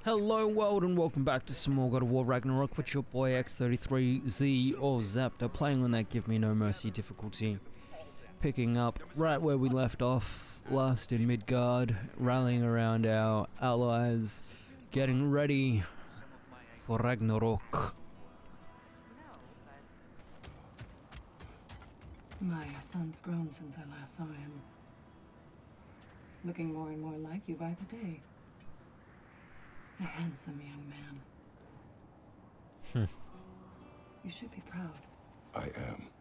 Hello world and welcome back to some more God of War Ragnarok with your boy X33Z or Zaptor, playing on that Give Me No Mercy difficulty. Picking up right where we left off, last in Midgard, rallying around our allies, getting ready for Ragnarok. My son's grown since I last saw him. Looking more and more like you by the day. A handsome young man. You should be proud. I am.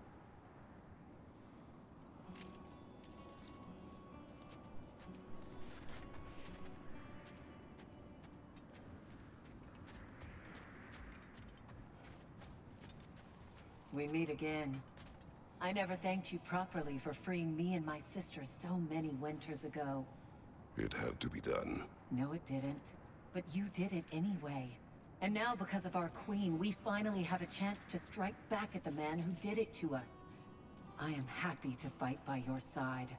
We meet again. I never thanked you properly for freeing me and my sister so many winters ago. It had to be done. No, it didn't. But you did it anyway. And now, because of our queen, we finally have a chance to strike back at the man who did it to us. I am happy to fight by your side.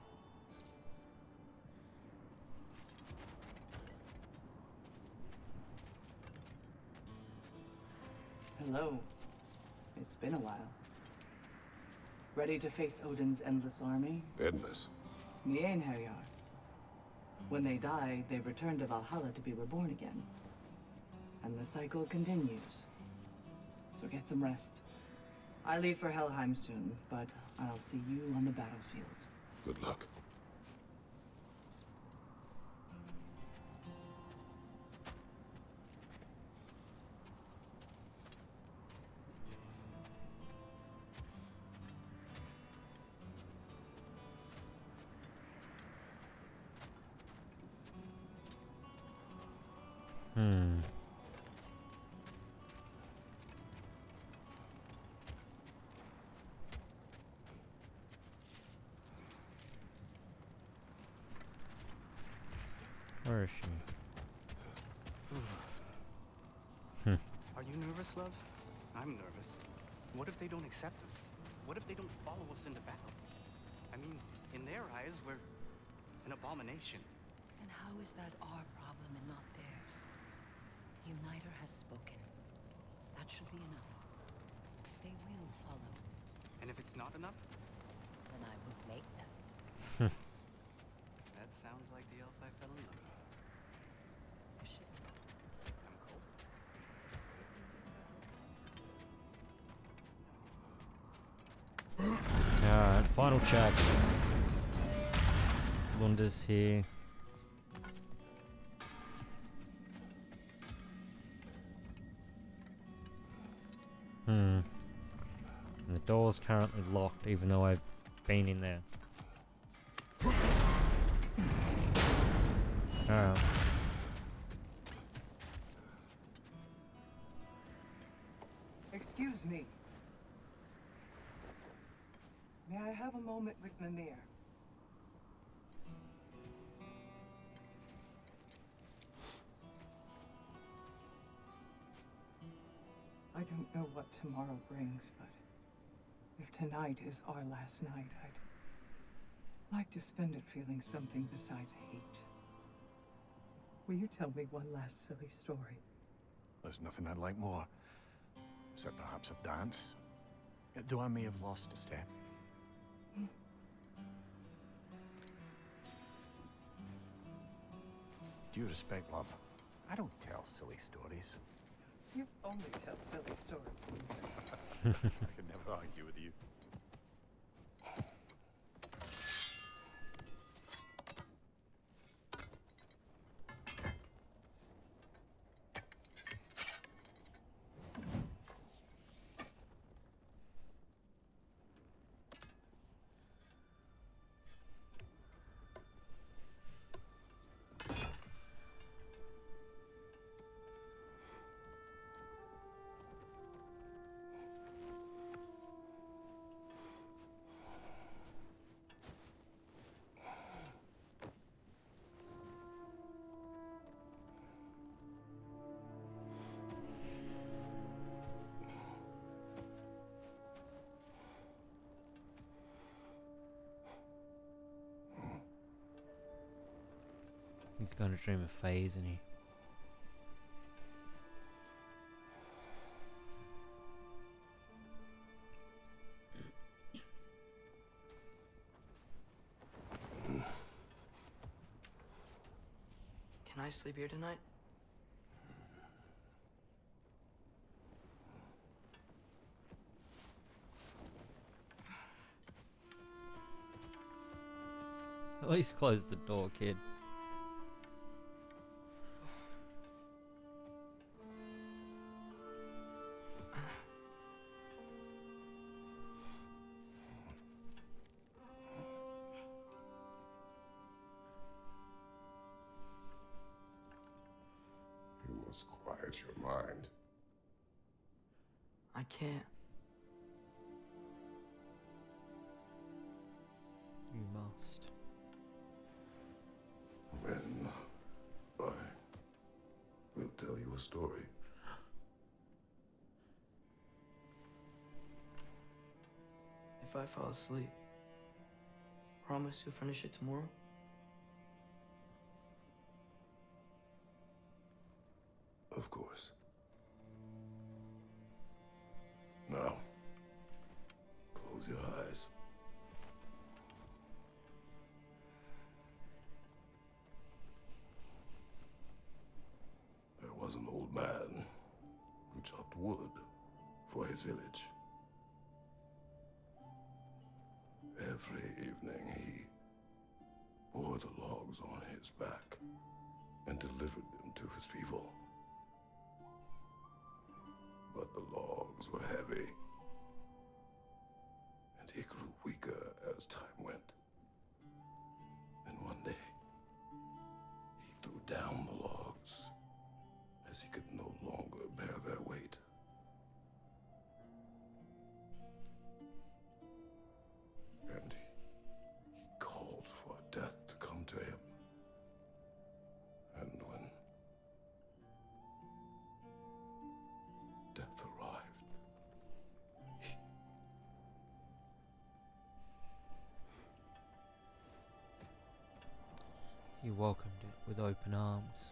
Hello. It's been a while. Ready to face Odin's endless army? Endless. Mjolnir. When they die, they return to Valhalla to be reborn again. And the cycle continues. So get some rest. I leave for Helheim soon, but I'll see you on the battlefield. Good luck. Where is she? Are you nervous, love? I'm nervous. What if they don't accept us? What if they don't follow us into battle? I mean, in their eyes, we're an abomination. And how is that our problem and not theirs? Uniter has spoken. That should be enough. They will follow. And if it's not enough? Then I will make them. That sounds like the elf I fell in love with. Shit. I'm cold. Alright, final checks. Lunda's here. And the door's currently locked even though I've been in there. Alright. Excuse me. May I have a moment with Mimir? I don't know what tomorrow brings, but if tonight is our last night, I'd like to spend it feeling something besides hate. Will you tell me one last silly story? There's nothing I'd like more. Except perhaps a dance. Though I may have lost a step. Due respect, love, I don't tell silly stories. You only tell silly stories, I could never argue with you. He's gonna dream of Faye, isn't he? Can I sleep here tonight? At least close the door, kid. You must quiet your mind. I can't. You must. Then I will tell you a story. If I fall asleep, promise you'll finish it tomorrow? Of course. Now, close your eyes. There was an old man who chopped wood for his village. Every evening he bore the logs on his back and delivered them to his people. But the logs were heavy, and he grew weaker as time went. And one day, he threw down the logs as he could no longer bear their weight. And he called for death to come to him. And when death arrived, You welcomed it with open arms.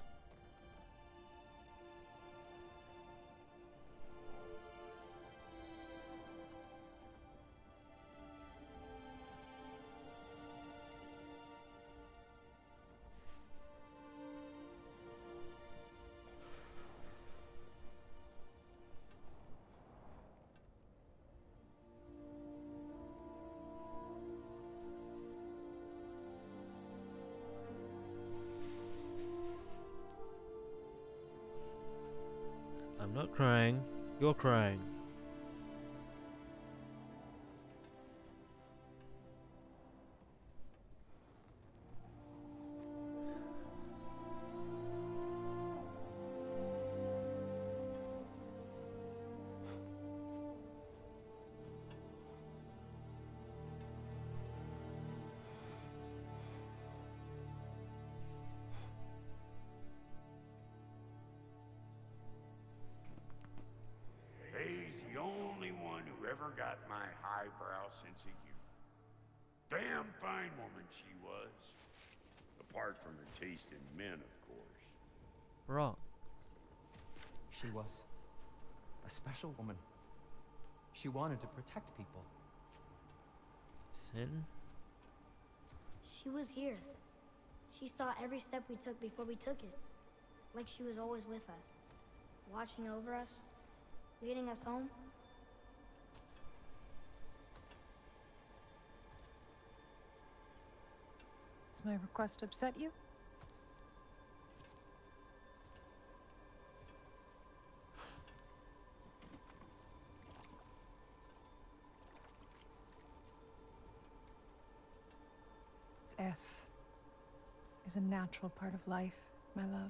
I'm not crying. You're crying. He's the only one who ever got my highbrow sense of humor. Damn fine woman she was. Apart from her taste in men, of course. Brok. She was a special woman. She wanted to protect people. Sin? She was here. She saw every step we took before we took it. Like she was always with us. Watching over us. Leading us home. Does my request upset you? Death is a natural part of life, my love.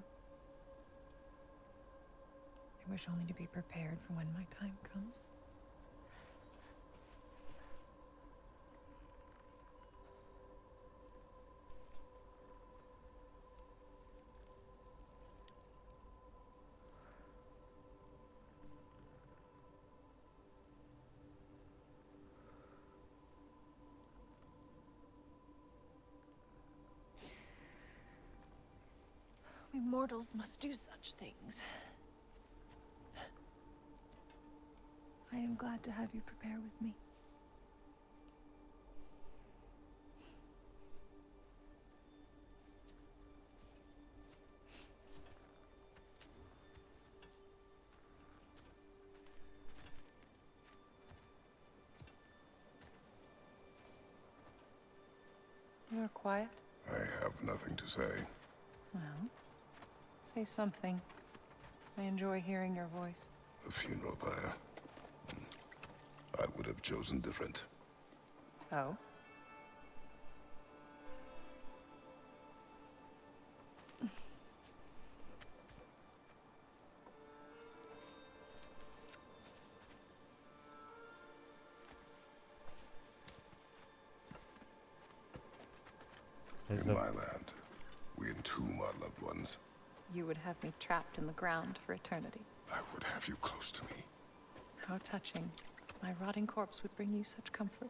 I wish only to be prepared for when my time comes. We mortals must do such things. I am glad to have you prepare with me. So quiet? I have nothing to say. Well, say something. I enjoy hearing your voice. The funeral pyre. I would have chosen different. Oh? In my land, we entomb our loved ones. You would have me trapped in the ground for eternity. I would have you close to me. How touching. My rotting corpse would bring you such comfort.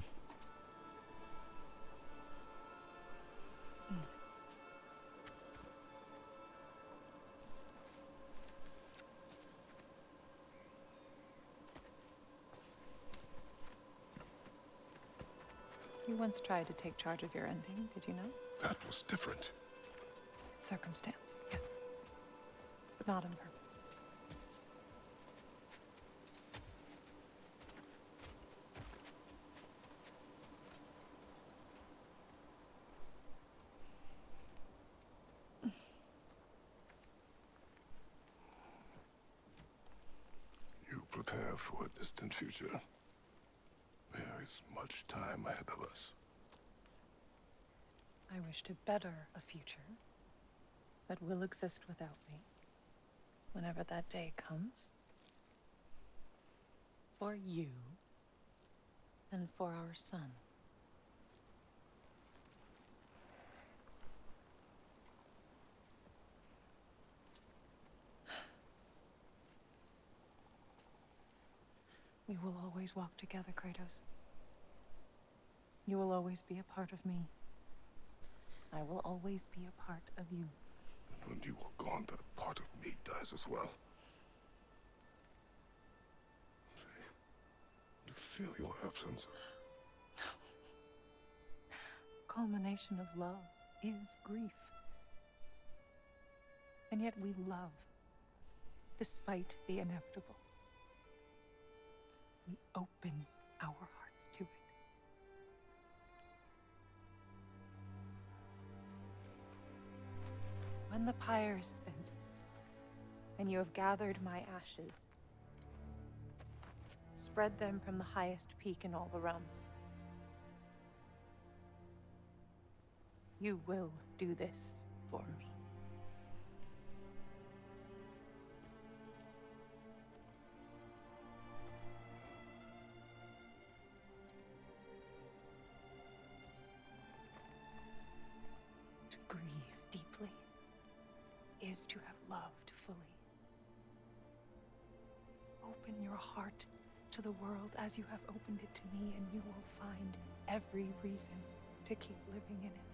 You once tried to take charge of your ending, did you know? That was different. Circumstance, yes. But not on purpose. You prepare for a distant future. There is much time ahead of us. I wish to better a future that will exist without me, whenever that day comes. For you, and for our son. We will always walk together, Kratos. You will always be a part of me. I will always be a part of you. When you are gone, that part of me dies as well. To feel your absence. Culmination of love is grief. And yet we love, despite the inevitable. We open our hearts to it. When the pyre is spent, and you have gathered my ashes, spread them from the highest peak in all the realms. You will do this for me. To grieve deeply is to have loved fully. Open your heart to the world as you have opened it to me, and you will find every reason to keep living in it.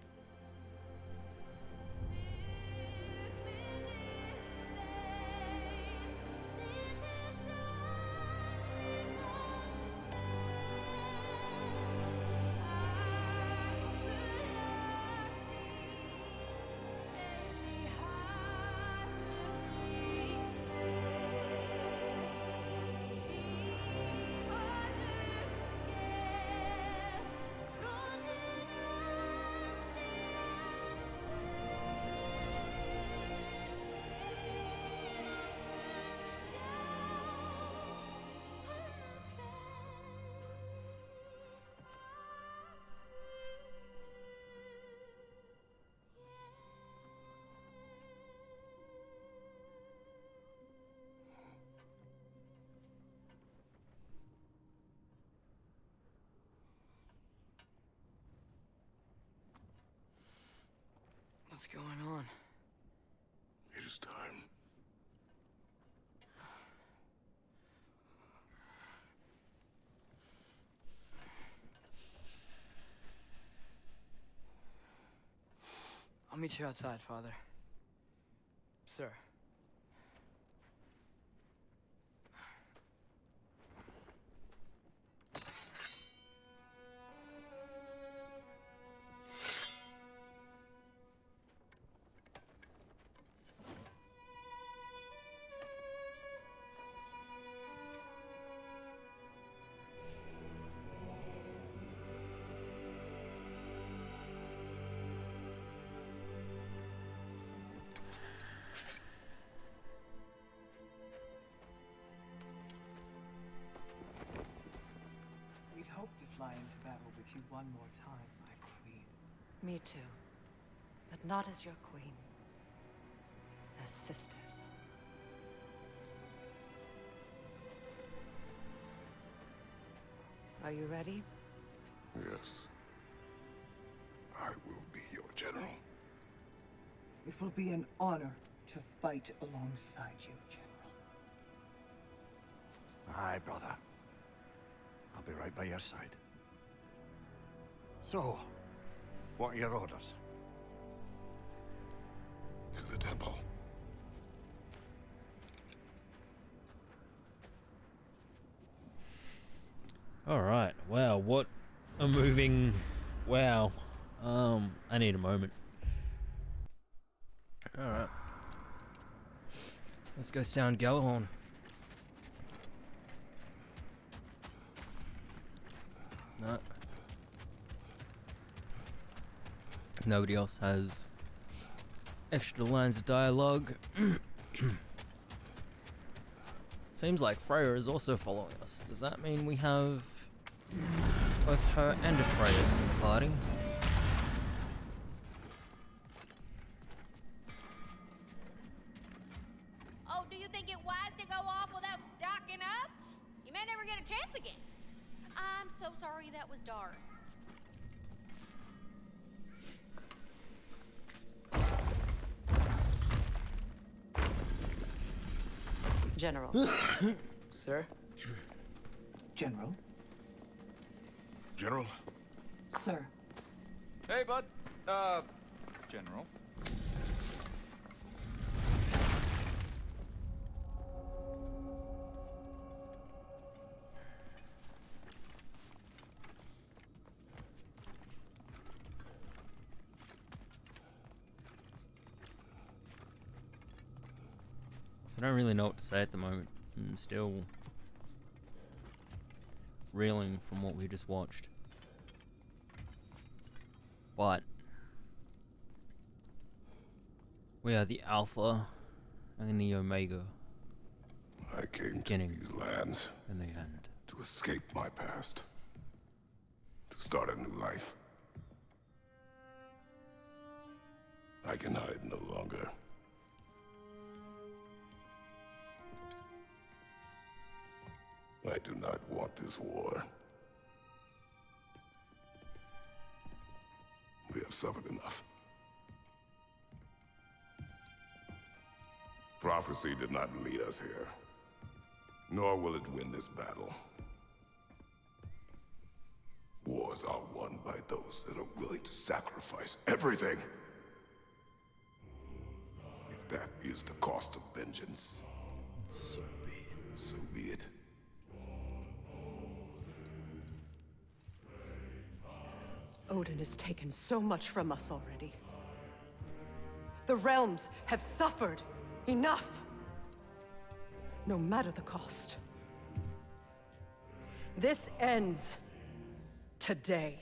What's going on? It is time. I'll meet you outside, Father. Sir. you one more time, my queen. Me too. But not as your queen. As sisters. Are you ready? Yes. I will be your general. It will be an honor to fight alongside you, General. Aye, brother. I'll be right by your side. So, what are your orders? To the temple. Alright, wow, what a moving... Wow. I need a moment. Alright. Let's go sound Gellhorn. No. Nobody else has extra lines of dialogue. Seems like Freya is also following us. Does that mean we have both her and Atreus in the party? Oh, do you think it wise to go off without stocking up? You may never get a chance again. I'm so sorry that was dark. General. Sir? General? General? Sir. Hey, bud. General. I don't really know what to say at the moment. I'm still reeling from what we just watched. But we are the Alpha and the Omega. I came to Beginning these lands and the end. to escape my past. To start a new life. I can hide no longer. I do not want this war. We have suffered enough. Prophecy did not lead us here, nor will it win this battle. Wars are won by those that are willing to sacrifice everything. If that is the cost of vengeance, So be it. so be it. Odin has taken so much from us already. The realms have suffered enough. No matter the cost. This ends today.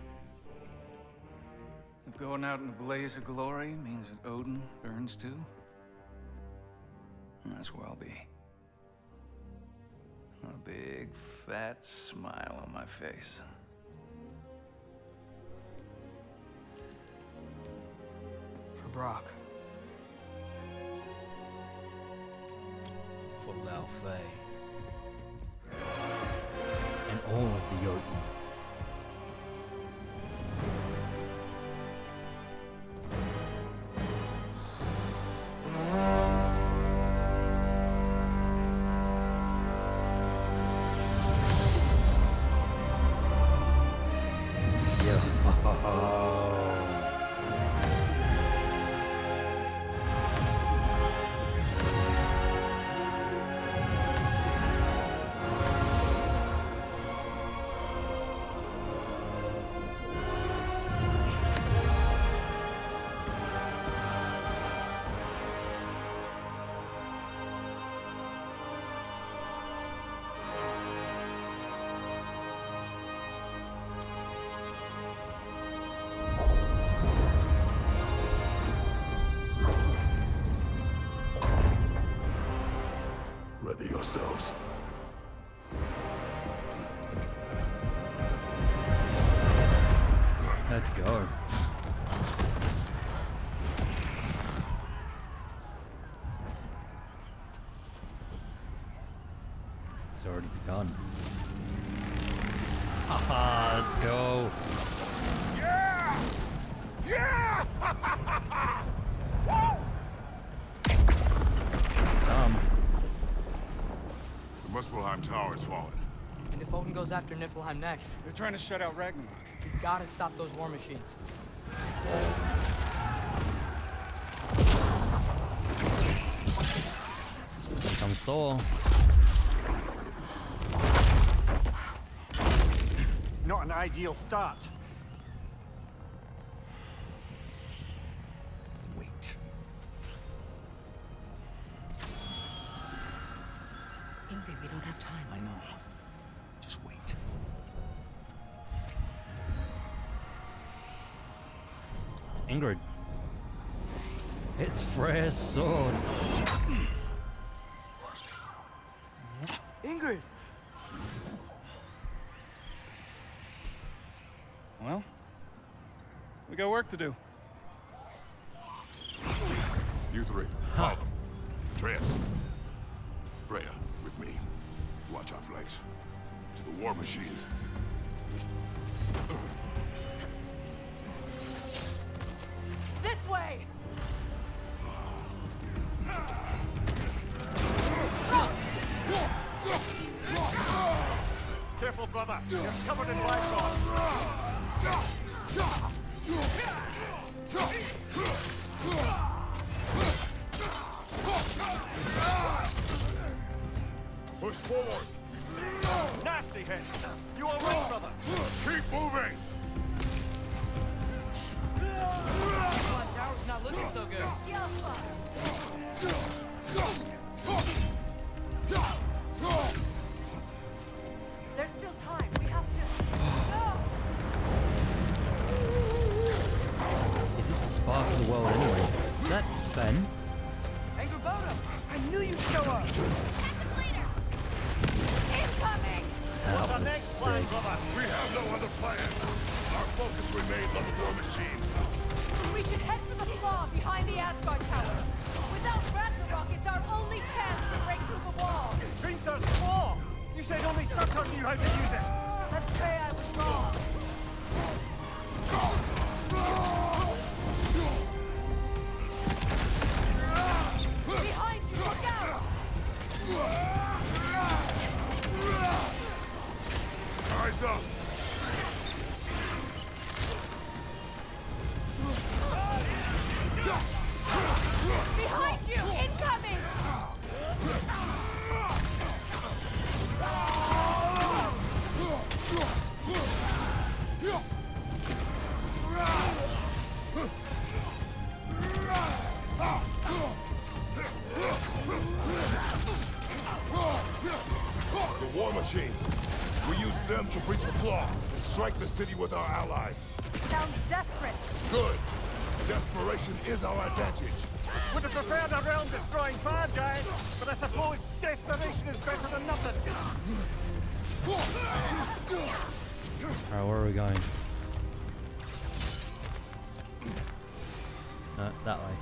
If going out in a blaze of glory means that Odin burns too, that's where I'll be. A big, fat smile on my face. For Brok. For Lao Fei. And all of the Jotun. Ready yourselves. go. It's already begun. Haha, let's go. Yeah! Yeah! Dumb. The Muspelheim Tower has fallen. And if Odin goes after Niflheim next, They're trying to shut out Ragnarok. we gotta stop those war machines. Comes Thor. Not an ideal start. Wait. Ingrid, we don't have time. I know. Just wait. It's Ingrid. It's Freya's sword. Ingrid! Well, we got work to do. You three, follow. Atreus. Freya, with me. Watch our flanks. To the war machines. This way! Careful, brother. You're covered in life. Push forward. Nasty hit. You all right, brother? Keep moving. Come on, tower's not looking so good. There's still time. We have to. Is it the spark of the world anyway? Is that Ben? Angry Bodo! I knew you'd show up! Incoming! That was sick. We have no other plan. Our focus remains on the war machines. We should head for the flaw behind the Asgard Tower. Without Ragnarok, it's our only chance to break through the wall. Hrimthur's claw! You said only Surtur knew how to use it! Let's say I was wrong. Behind you, look out! Eyes up. Behind you, incoming! The war machines. We use them to breach the flaw and strike the city with our allies. Sounds desperate. Good. Desperation is our advantage. Would have preferred a realm-destroying bad guy, but I suppose desperation is better than nothing. Alright, where are we going? That way.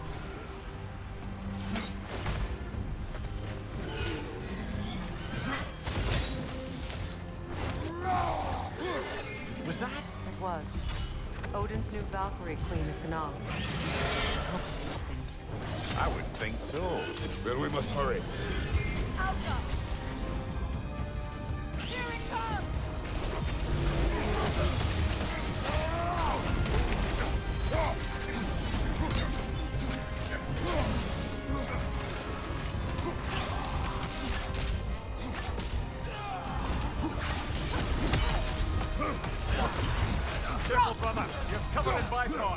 Was that? It was. Odin's new Valkyrie queen is Gná. I would think so. Then we must hurry. Alpha! Here it comes! Careful, brother. You're covered in bifrost.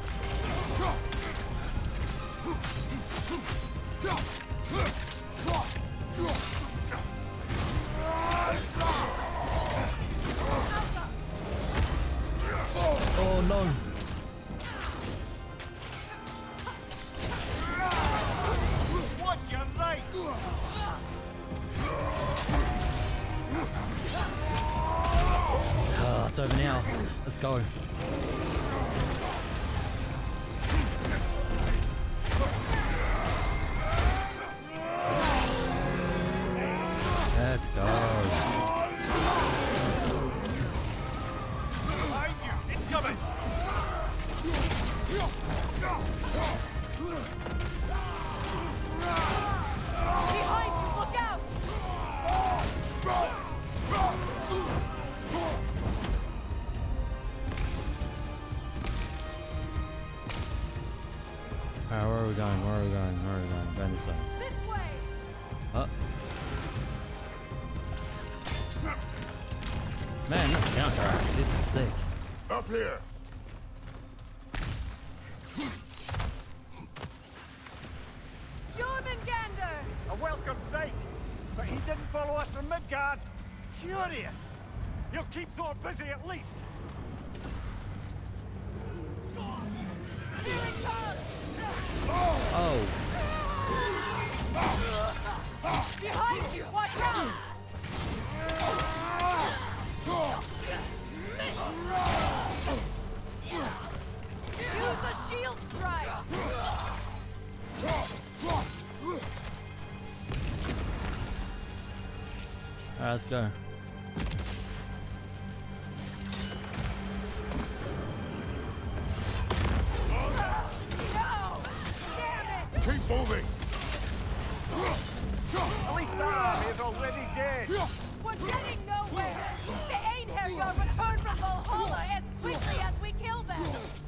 Oh no! Watch your right. It's over now. Let's go. Let's go. Behind you! Incoming! Behind you, look out! Alright, where are we going? Where are we going? Where are we going? Going this way. This way! Oh. Man, that soundtrack. This is sick. Up here! Jormungandr! A welcome sight, but he didn't follow us from Midgard. Curious. He'll keep Thor busy at least. Oh. Behind you! Watch out! Use a shield strike! Alright, let's go. Keep moving! At least that army is already dead. We're getting nowhere! The Einherjar return from Valhalla as quickly as we kill them!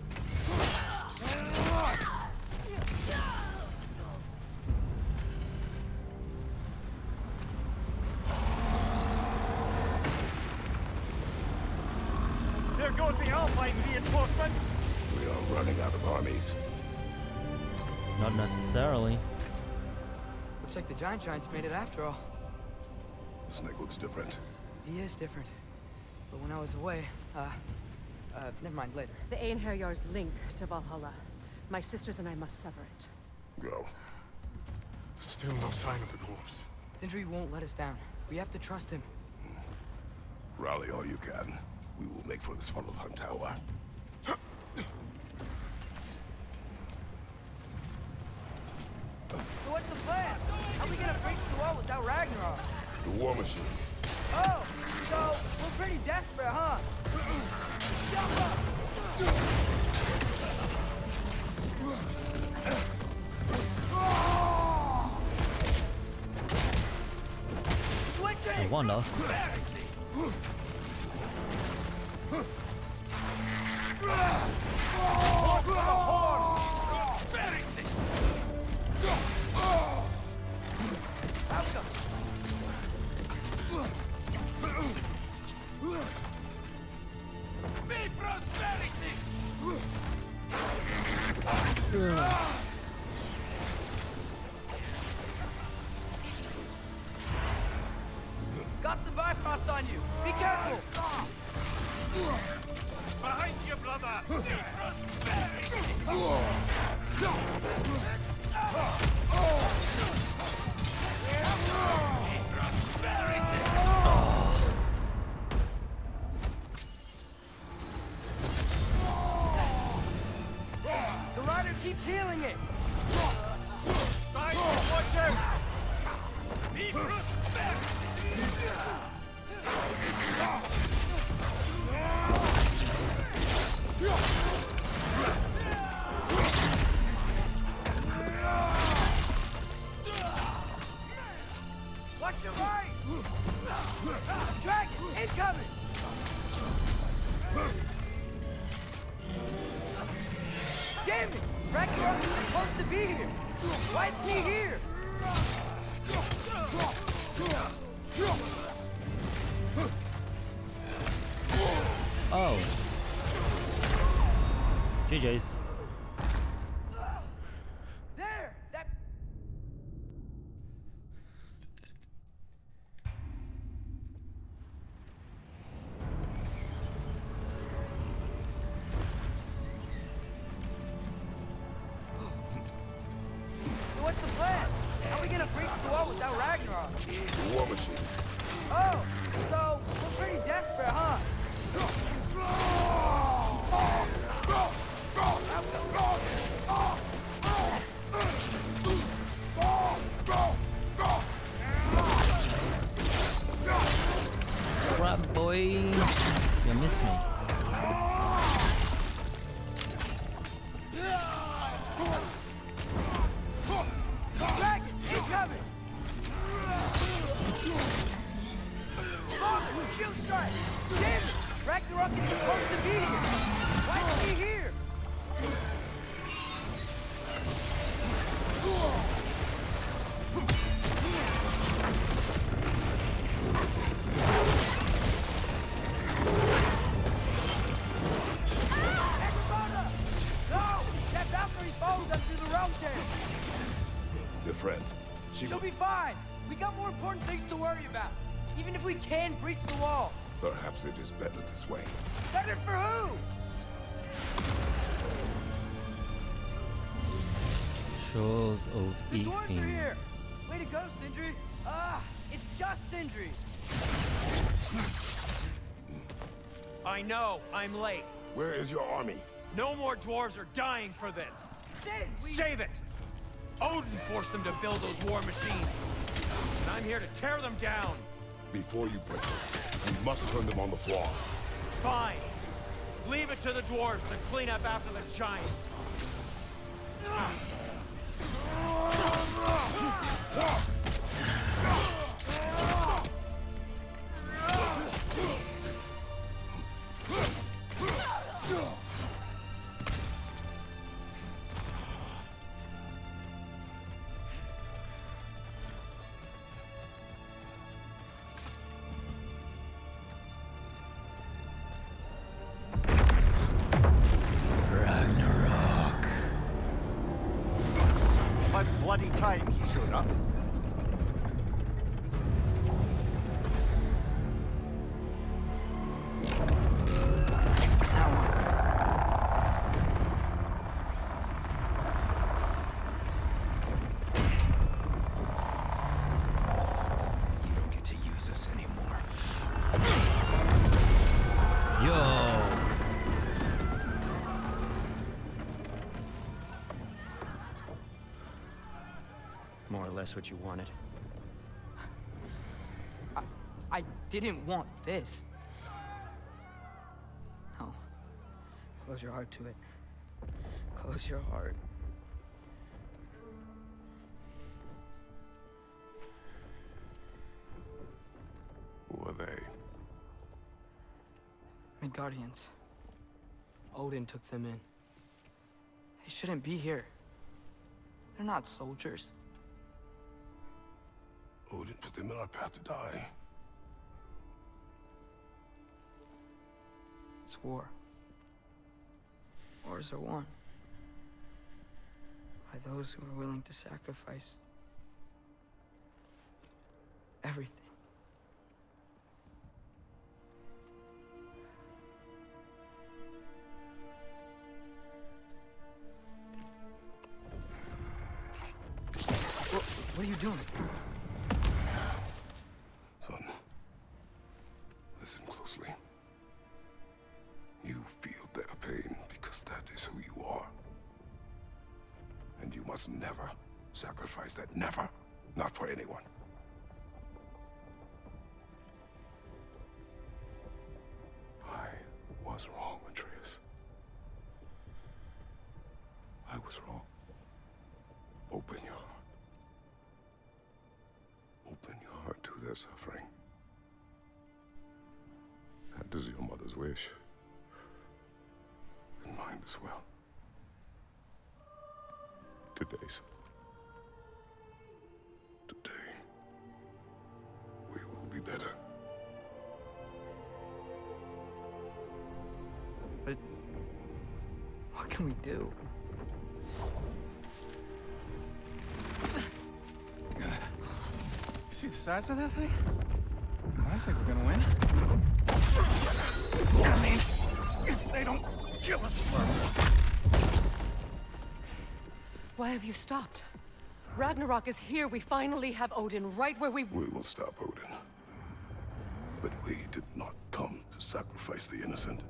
There goes the Alpine reinforcements. We are running out of armies. Not necessarily. Looks like the Giants made it after all. The snake looks different. He is different. But when I was away, never mind, later. The Einherjar's link to Valhalla. My sisters and I must sever it. Go. Still no sign of the dwarves. Sindri won't let us down. We have to trust him. Rally all you can. We will make for this funnel hunt tower. So what's the plan? How are we gonna breach the wall without Ragnarok? The war machines. Oh, so we're pretty desperate, huh? Jump up! I wonder. Got some Bifrost on you. Be careful. Behind you, brother! The rider keeps healing it. Watch out! Watch your right! Dragon, incoming! Damn it! Ragnarok is supposed to be here! Why is he here? Oh. GG's. There! That... So what's the plan? How are we gonna breach the wall without Ragnarok? The war machines. Oh, so we're pretty desperate, huh? boy. You missed me. Dragon, incoming! Father, shield strike! Damn it! Ragnarok is supposed to be here! Why is he here? Your friend. She'll be fine. We got more important things to worry about. Even if we can breach the wall. Perhaps it is better this way. Better for who? Shores of The dwarves are Ethan. here. Way to go, Sindri. It's just Sindri. I know, I'm late. Where is your army? No more dwarves are dying for this. Sin, Save it! Odin forced them to build those war machines. And I'm here to tear them down. Before you break them, you must turn them on the floor. Fine. Leave it to the dwarves to clean up after the giants. Bloody time he showed up. You don't get to use us anymore. Yo. More or less what you wanted. I didn't want this. No. Close your heart to it. Close your heart. Who are they? Midgardians. Odin took them in. They shouldn't be here. They're not soldiers. Odin put them in our path to die. It's war. Wars are won by those who are willing to sacrifice everything. What are you doing? Son, listen closely. You feel their pain because that is who you are. And you must never sacrifice that. Never. Not for anyone. I was wrong, Atreus. I was wrong. Open your heart. Open your heart to their suffering. That is your mother's wish. And mine as well. Today's. Today, we will be better. But what can we do? See the size of that thing? I think we're gonna win. I mean, if they don't kill us first. Why have you stopped? Ragnarok is here. We finally have Odin right where we... We will stop Odin. But we did not come to sacrifice the innocent.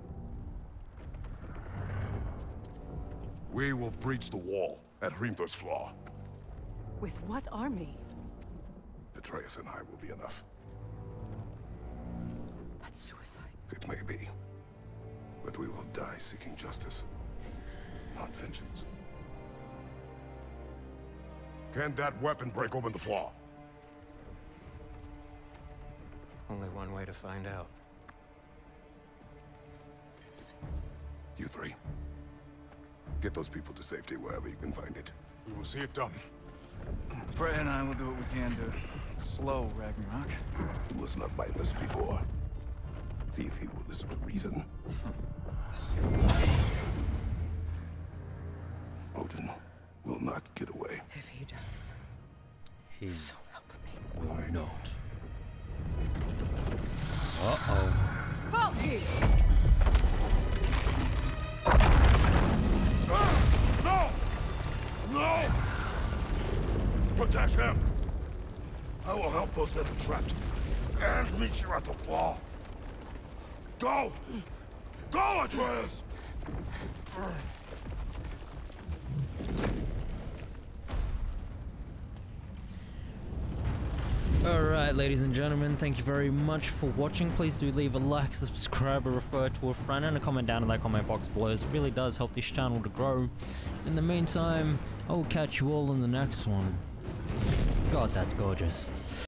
We will breach the wall at Hrimthor's Flaw. With what army? Atreus and I will be enough. That's suicide. It may be. But we will die seeking justice, not vengeance. Can that weapon break open the flaw? Only one way to find out. You three. Get those people to safety wherever you can find it. We will see it done. Freya and I will do what we can to slow Ragnarok. He was not mindless before. See if he will listen to reason. Odin will not get away. If he does, He so help me. will not. Uh-oh. Valky! No! No! Protect him! I will help those that are trapped. And meet you at the fall. Go! Go, Atreus! Alright, ladies and gentlemen, thank you very much for watching. Please do leave a like, subscribe, or refer to a friend, and a comment down in that comment box below, as it really does help this channel to grow. In the meantime, I will catch you all in the next one. God, that's gorgeous.